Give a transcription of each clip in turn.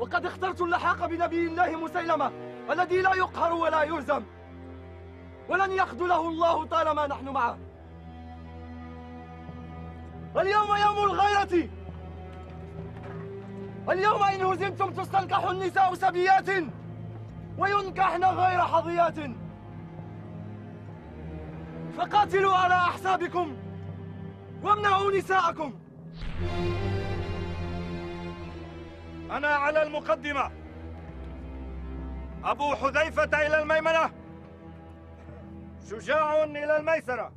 وقد اخترت اللحاق بنبي الله مسيلمة الذي لا يقهر ولا يهزم، ولن يخذله الله طالما نحن معه. اليوم يوم الغيرة. اليوم إن هزمتم تستنكح النساء سبيات وينكحن غير حظيات، فقاتلوا على أحسابكم وامنعوا نساءكم. أنا على المقدمة، أبو حذيفة إلى الميمنة، شجاع إلى الميسرة،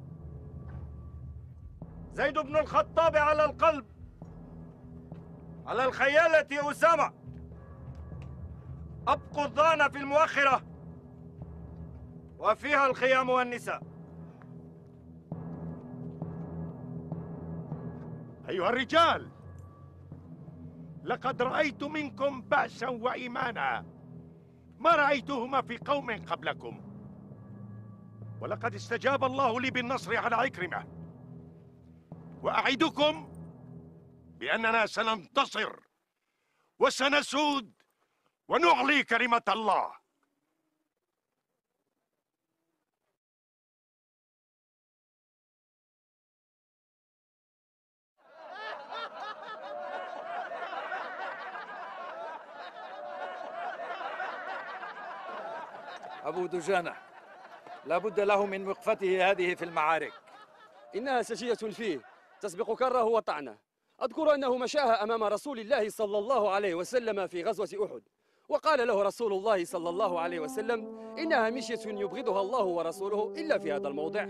زيد بن الخطاب على القلب، على الخيالة أسامة، أبقوا الضان في المؤخرة وفيها الخيام والنساء. أيها الرجال، لقد رأيت منكم بأسا وإيمانا ما رأيتهما في قوم قبلكم، ولقد استجاب الله لي بالنصر على عكرمة، وأعدكم بأننا سننتصر وسنسود ونعلي كلمة الله. أبو دجانة لا بد له من وقفته هذه في المعارك. إنها سجية فيه تسبق كره وطعنه. أذكر أنه مشاها أمام رسول الله صلى الله عليه وسلم في غزوة أحد، وقال له رسول الله صلى الله عليه وسلم: إنها مشية يبغضها الله ورسوله إلا في هذا الموضع.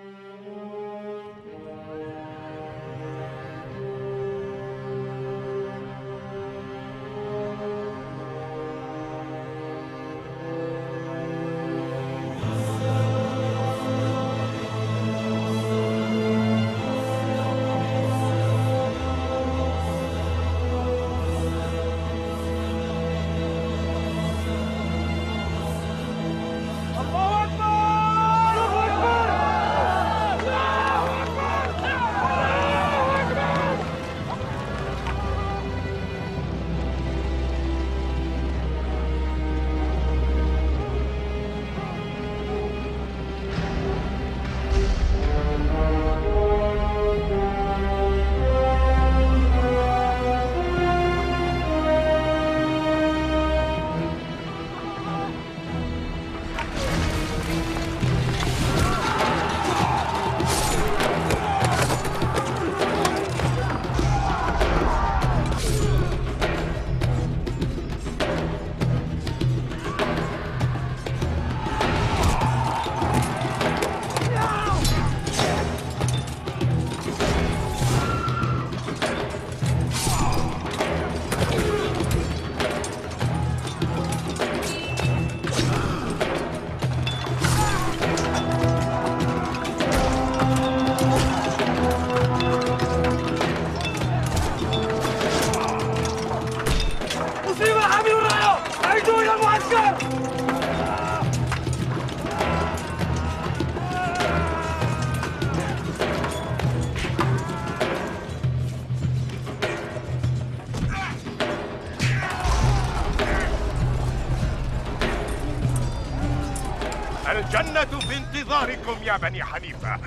الجنة في انتظاركم يا بني حنيفة،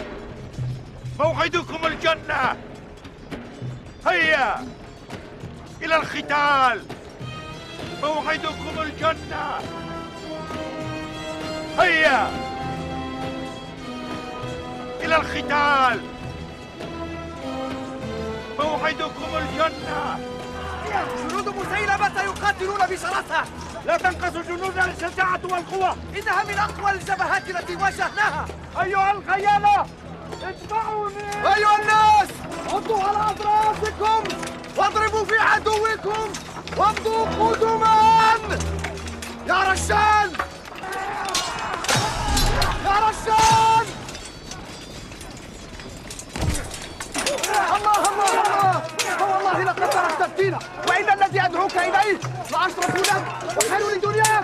موعدكم الجنة. هيا إلى القتال، موعدكم الجنة. هيا إلى القتال، موعدكم الجنة. جنود مسيلمة يقاتلون بشراسة، لا تنقص جنودنا الشجاعة والقوة، إنها من أقوى الجبهات التي واجهناها. أيها الخيالة اتبعوني. أيها الناس، عضوا على أطرافكم واضربوا في عدوكم وامضوا قدما. يا رشال، يا رشال، الله الله الله، فوالله لقد تركت فينا، وإن الذي أدعوك إليه لأشرف لك وخير لدنياك.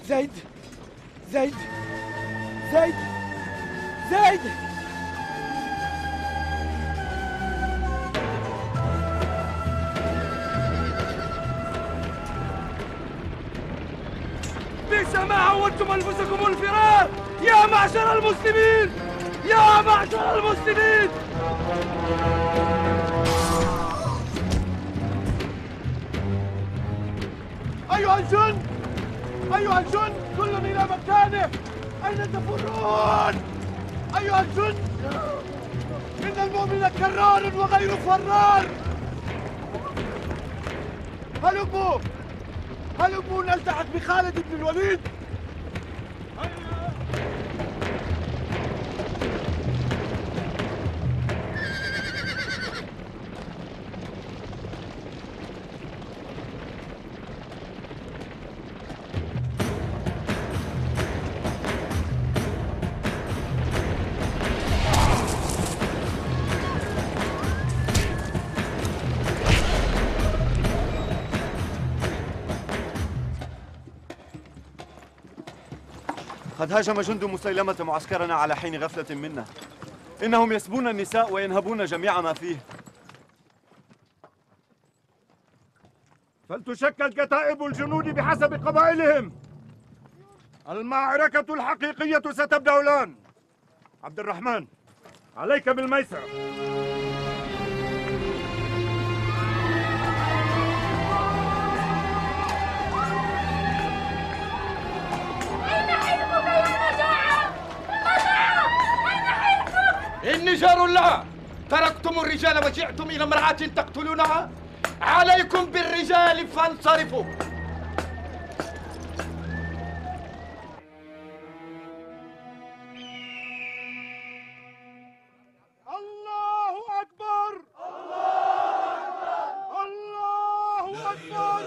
زيد زيد زيد زيد بئس ما عودتم أنفسكم الفرار يا معشر المسلمين، يا معشر المسلمين. أيها الجند، أيها الجند، كل إلى مكانه. أين تفرون؟ أيها الجند، إن المؤمن كرار وغير فرار. هلموا نلتحق بخالد بن الوليد. قد هاجم جند مسيلمة معسكرنا على حين غفلة منا. إنهم يسبون النساء وينهبون جميع ما فيه. فلتشكل كتائب الجنود بحسب قبائلهم. المعركة الحقيقية ستبدأ الآن. عبد الرحمن، عليك بالميسرة. إني جار لها. تركتم الرجال وجئتم إلى امرأة تقتلونها. عليكم بالرجال فانصرفوا. الله أكبر! الله أكبر!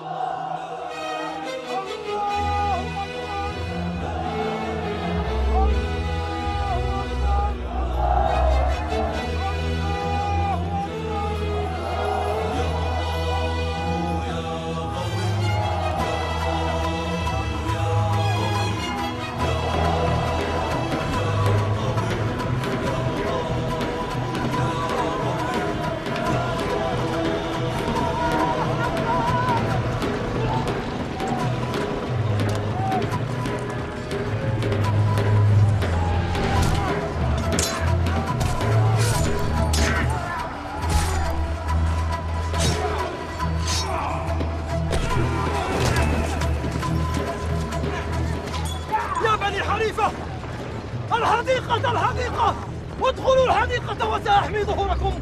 الحديقة! ادخلوا الحديقة وسأحمي ظهوركم.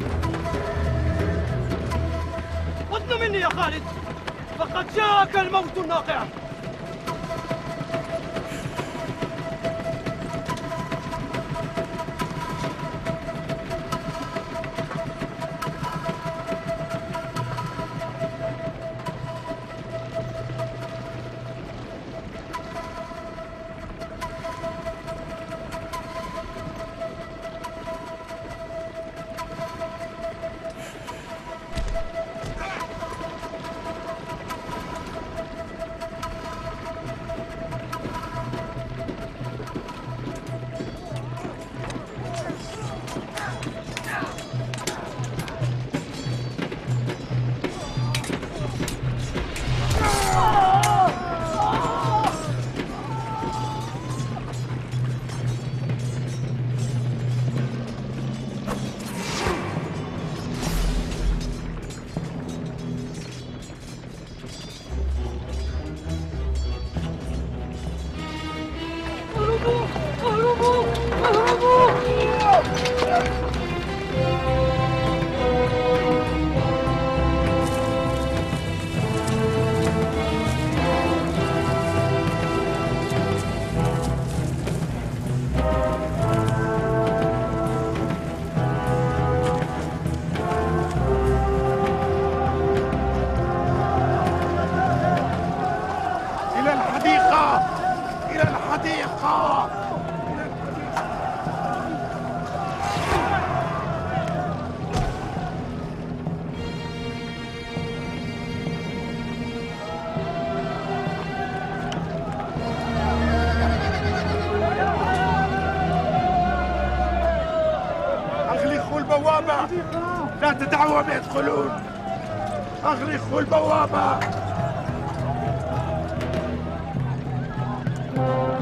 أدن مني يا خالد، فقد جاءك الموت الناقع. لا تدعوهم يدخلون. أغلقوا البوابة.